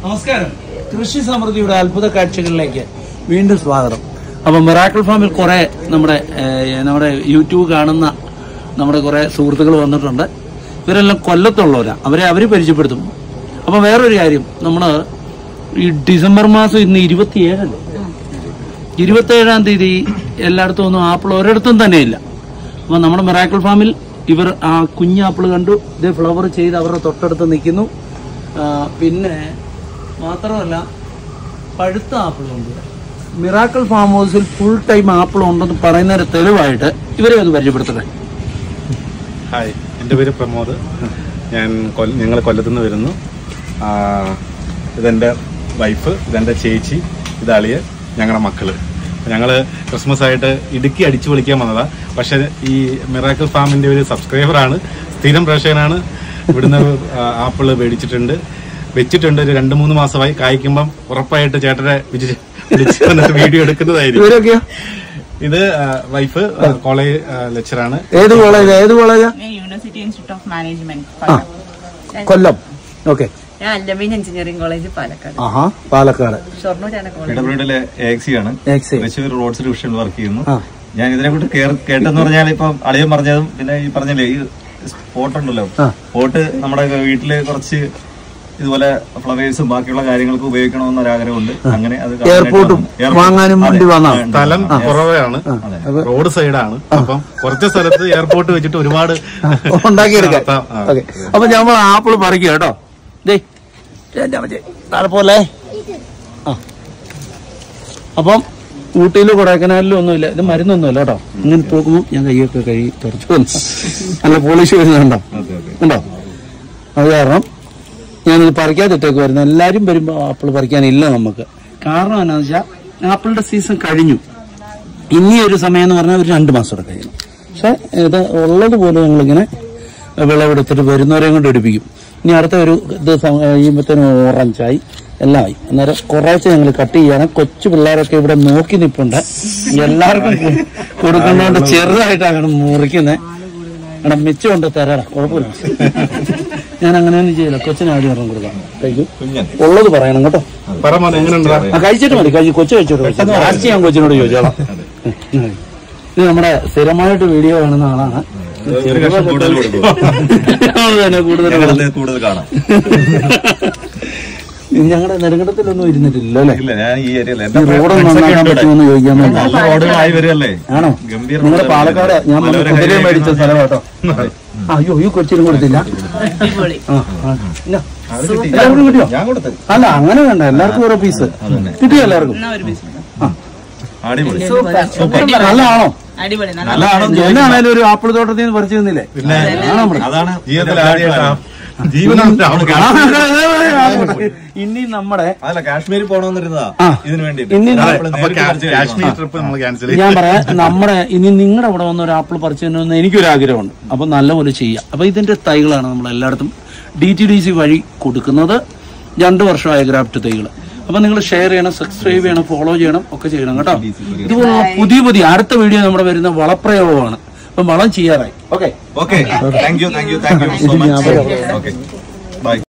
നമസ്കാരം. കൃഷി സമൃദ്ധിയുടെ അത്ഭുത കാഴ്ചകളിലേക്ക് വീണ്ടും സ്വാഗതം. അപ്പം മിറാക്കിൾ ഫാമിൽ കുറെ നമ്മുടെ യൂട്യൂബ് കാണുന്ന നമ്മുടെ കുറെ സുഹൃത്തുക്കൾ വന്നിട്ടുണ്ട്. ഇവരെല്ലാം കൊല്ലത്തുള്ളവരാ. അവര് പരിചയപ്പെടുത്തും. അപ്പം വേറൊരു കാര്യം, നമ്മള് ഈ ഡിസംബർ മാസം ഇന്ന് 27 27-ാം തീയതി എല്ലായിടത്തും ഒന്നും ആപ്പിൾ ഒരിടത്തും തന്നെ ഇല്ല. അപ്പൊ നമ്മുടെ മിറാക്കിൾ ഫാമിൽ ഇവർ ആ കുഞ്ഞാപ്പിൾ കണ്ടു, ഇത് ഫ്ലവർ ചെയ്ത് അവരുടെ തൊട്ടടുത്ത് നിൽക്കുന്നു. പിന്നെ മാത്രമല്ല പഴുത്ത ആപ്പിളുണ്ട്. മിറാക്കിൾ ഫാം ഹൗസിൽ ഫുൾ ടൈം ആപ്പിൾ ഉണ്ടെന്ന് പറയുന്നതിന് തെളിവായിട്ട് ഇവരെ ഒന്ന് പരിചയപ്പെടുത്തട്ടെ. ഹായ്, എൻ്റെ പേര് പ്രമോദ്. ഞങ്ങൾ കൊല്ലത്തുനിന്ന് വരുന്നു. ഇതെൻ്റെ വൈഫ്, ഇതെൻ്റെ ചേച്ചി, ഇതാളിയ ഞങ്ങളുടെ മക്കള്. ഞങ്ങള് ക്രിസ്മസ് ആയിട്ട് ഇടുക്കി അടിച്ചു പൊളിക്കാൻ വന്നതാ. പക്ഷെ ഈ മിറാക്കിൾ ഫാമിന്റെ ഒരു സബ്സ്ക്രൈബറാണ്, സ്ഥിരം പ്രേക്ഷകനാണ്. ഇവിടുന്ന് ആപ്പിള് വെച്ചിട്ടുണ്ട്. ഒരു 2-3 മാസമായി. കായ്ക്കുമ്പം ഉറപ്പായിട്ട് ചേട്ടനെ വിളിച്ച് വീഡിയോ എടുക്കുന്നതായിരിക്കും. ഇത് വൈഫ് കോളേജ് ലെക്ചറാണ്. ഏത് college? University institute of management Kollam. Okay. ഞാൻ അല്ലമീൻ എഞ്ചിനീയറിംഗ് കോളേജ് പാലക്കാട്. പാലക്കാട് ഷൊർണൂരാണ് കോളേജ്. ഇടപെടലിലെ AXE ആണ്. തൃശ്ശൂർ റോഡ്സ് ഡിവിഷനിൽ വർക്ക് ചെയ്യുന്നു. ഞാൻ ഇതിനെ കുറിച്ച് കേട്ടെന്ന് പറഞ്ഞാൽ ഇപ്പൊ അളിയൻ പറഞ്ഞതും പിന്നെ ഈ പറഞ്ഞില്ലേ ഈ സ്പോട്ട് ഉണ്ടല്ലോ, സ്പോട്ട് നമ്മുടെ വീട്ടില് കുറച്ച് ഇതുപോലെ ഫ്ലവേഴ്സും ബാക്കിയുള്ള കാര്യങ്ങൾക്ക് ഉപയോഗിക്കണമെന്നൊരാഗ്രഹമുണ്ട്. അങ്ങനെ അത് എയർപോർട്ടും വാങ്ങാനും വേണ്ടി വന്ന സ്ഥലം കുറവാണ്, റോഡ് സൈഡാണ്. അപ്പം കുറച്ച് സ്ഥലത്ത് എയർപോർട്ട് വെച്ചിട്ട് ഒരുപാട് ഉണ്ടാക്കിയെടുക്കാം. അപ്പൊ നമ്മൾ ആപ്പിൾ പറിക്കുക കേട്ടോ. പോലെ അപ്പം ഊട്ടിയിലും കൊടൈക്കനാലിലും ഒന്നുമില്ല, ഇത് മരുന്നൊന്നുമില്ല കേട്ടോ. ഇങ്ങനെ പോകുമ്പോൾ ഞാൻ കൈയൊക്കെ കഴുകി തുറച്ചു വന്നു. നല്ല പോളിഷ് വരുന്നുണ്ടോ? ഉണ്ടോ? അത് കാരണം ഞാനിത് പറിക്കാതിട്ടേക്ക് വരുന്നത്. എല്ലാരും വരുമ്പോ ആപ്പിൾ പറിക്കാനില്ല നമുക്ക്. കാരണം എന്താണെന്ന് വെച്ചാൽ ആപ്പിളിന്റെ സീസൺ കഴിഞ്ഞു. ഇനി ഒരു സമയം എന്ന് പറഞ്ഞാൽ ഒരു 2 മാസം കൂടെ കഴിയണം. പക്ഷെ ഇത് ഉള്ളതുപോലെ ഞങ്ങളിങ്ങനെ വിളവെടുത്തിട്ട് വരുന്നവരെയും കൊണ്ട് എടുപ്പിക്കും. ഇനി അടുത്ത ഒരു ഇത് കഴിയുമ്പോഴത്തേനും ഓറഞ്ചായി എല്ലാം ആയി. അന്നേരം കുറേശ്ശെ ഞങ്ങൾ കട്ട് ചെയ്യണം. കൊച്ചു പിള്ളേരൊക്കെ ഇവിടെ നോക്കി നിൽപ്പുണ്ട്. എല്ലാവർക്കും കൊടുക്കുന്നതുകൊണ്ട് ചെറുതായിട്ടാണ് മുറിക്കുന്നത്. എടാ മിച്ചമുണ്ട് തരാടാ, കുഴപ്പമില്ല. ഞാൻ അങ്ങനെയൊന്നും ചെയ്യില്ല. കൊച്ചിന് ആദ്യം ഒരെണ്ണം കൊടുക്കാം. കഴിക്കും, ഉള്ളത് പറയണം കേട്ടോ. കഴിച്ചിട്ട് മതി. കൊച്ചു കഴിച്ചോട്ടെ. ലാസ്റ്റ് ഞാൻ കൊച്ചിനോട് ചോദിച്ചോളാം. ഇത് നമ്മുടെ സ്ഥിരമായിട്ട് വീഡിയോ കാണുന്ന ആളാണ്. കൂടുതൽ കാണാം. ഞങ്ങളുടെ നെടുങ്കണ്ടത്തിലൊന്നും ഇരുന്നിട്ടില്ല അല്ലേ? റോഡൊന്നും നന്നാക്കാൻ പറ്റുമെന്ന് ചോദിക്കാൻ വരികയല്ലേ? ആണോ? നിങ്ങളുടെ പാലക്കാട് ഞാൻ കുതിര മേടിച്ച സ്ഥലം കേട്ടോ. അയ്യോ ഈ കൊച്ചിനും കൊടുത്തില്ല. എല്ലാവർക്കും കിട്ടിയോ? അല്ല അങ്ങനെ വേണ്ട, എല്ലാവർക്കും ഓരോ പീസ് കിട്ടിയോ? എല്ലാവർക്കും നല്ലതാണോ? എന്നാണേലും ഒരു ആപ്പിൾ തോട്ടത്തിൽ നിന്ന് പറിച്ചു തന്നില്ലേ? ഇനി നമ്മുടെ കാശ്മീരിൽ പോകണമെന്നിരുന്നതാ ഇതിനു വേണ്ടി. ഞാൻ പറയാം, നമ്മുടെ ഇനി നിങ്ങളുടെ അവിടെ വന്ന ഒരു ആപ്പിൾ പറിച്ചു തന്നെന്ന് എനിക്കൊരു ആഗ്രഹമുണ്ട്. അപ്പൊ നല്ലപോലെ ചെയ്യാം. അപ്പൊ ഇതിന്റെ തൈകളാണ് നമ്മൾ എല്ലായിടത്തും DTDC വഴി കൊടുക്കുന്നത്. 2 വർഷമായ ഗ്രാഫ്റ്റ് തൈകൾ. അപ്പൊ നിങ്ങൾ ഷെയർ ചെയ്യണം, സബ്സ്ക്രൈബ് ചെയ്യണം, ഫോളോ ചെയ്യണം, ഒക്കെ ചെയ്യണം കേട്ടോ. ഇതുപോലെ പുതിയ അടുത്ത വീഡിയോ നമ്മുടെ വരുന്ന വളപ്രയോഗമാണ്. അപ്പൊ വളം ചെയ്യാറായി. Okay. Thank you so much.